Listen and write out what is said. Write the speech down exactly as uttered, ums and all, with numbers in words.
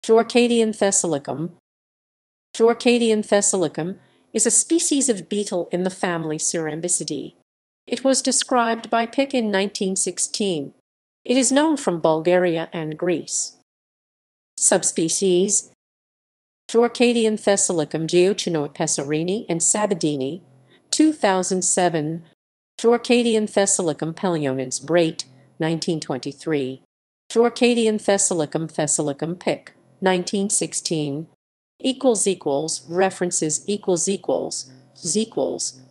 Dorcadion thessalicum. Dorcadion thessalicum is a species of beetle in the family Cerambycidae. It was described by Pick in nineteen sixteen. It is known from Bulgaria and Greece. Subspecies: Dorcadion thessalicum Geochinoid Pesarini and Sabadini, two thousand seven. Dorcadion thessalicum Pelionins Brait, nineteen twenty-three. Dorcadion thessalicum Thessalicum Pick, nineteen sixteen. Equals equals references equals equals equals